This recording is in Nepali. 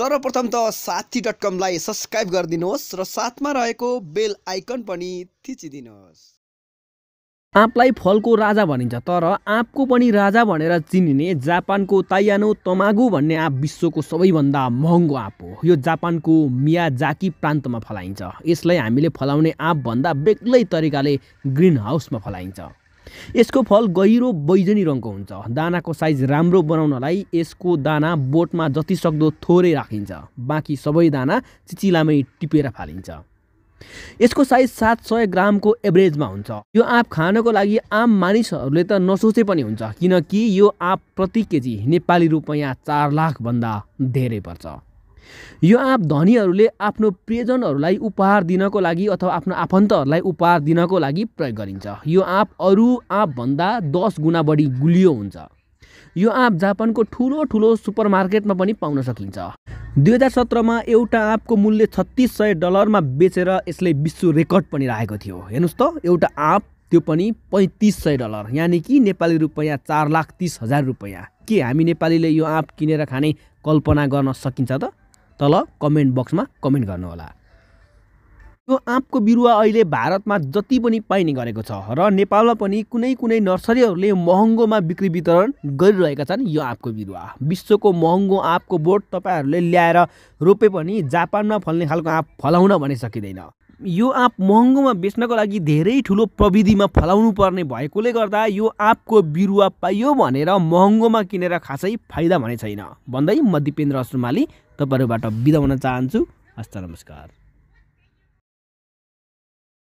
सर्वप्रथम त साथी.com लाई सब्स्क्राइब गरिदिनुहोस् र साथमा रहेको बेल आइकन पनि थिचिदिनुहोस्। आँपलाई फलको राजा भनिन्छ, तर आँपको पनि राजा भनेर चिनिने जापानको तायानो तमागु भन्ने आँप विश्वको सबैभन्दा महँगो आँप हो। यो जापानको मियाजाकी प्रान्तमा फलाइन्छ। यसलाई हामीले फलाउने आँप भन्दा बेग्लै तरिकाले ग्रीन हाउसमा फलाइन्छ। यसको फल गहिरो बैजनी रङको हुन्छ। दानाको साइज राम्रो बनाउनलाई यसको दाना बोटमा जति सक्दो थोरै राखिन्छ। बाँकी सबै दाना चिचिलामै टिपेर फालिन्छ। यसको साइज 700 ग्रामको एभरेजमा हुन्छ। यो आँप खानको लागि आम मानिसहरूले त नसोचे पनि हुन्छ, किनकि यो आँप प्रति केजी नेपाली रुपैयाँ 4 लाख भन्दा धेरै पर्छ। यो आँप धनीहरूले आफ्नो प्रियजनहरूलाई उपहार दिनको लागि अथवा आफ्नो आफन्तहरूलाई उपहार दिनको लागि प्रयोग गरिन्छ। यो आँप अरू आँप भन्दा 10 गुणा बढी गुलियो हुन्छ। यो आँप जापानको ठुलो सुपरमार्केटमा पनि पाउन सकिन्छ। 2017 मा एउटा आँपको मूल्य $3600 बेचेर यसले विश्व रेकर्ड पनि राखेको थियो। हेर्नुस् त, एउटा आँप, त्यो पनि $3500, यानि कि नेपाली रुपैयाँ 4,30,000 रुपैयाँ। के हामी नेपालीले यो आँप किनेर खाने कल्पना गर्न सकिन्छ त? तल कमेन्ट बक्समा कमेन्ट गर्नुहोला। यो आँपको बिरुवा अहिले भारतमा जति पनि पाइने गरेको छ र नेपालमा पनि कुनै नर्सरीहरूले महँगोमा बिक्री वितरण गरिरहेका छन्। यो आँपको बिरुवा विश्वको महँगो आँपको बोट तपाईहरूले ल्याएर रोपे पनि जापानमा फल्ने खालको आँप फलाउन भने सकिँदैन। यो आँप महँगोमा बेच्नको लागि धेरै ठुलो प्रविधिमा फलाउनु पर्ने भएकोले गर्दा यो आँपको बिरुवा पाइयो भनेर महँगोमा किनेर खासै फाइदा भने छैन भन्दै म दिपेन्द्र असुमाली तपाईहरुबाट बिदा हुन चाहन्छु। हस्त नमस्कार।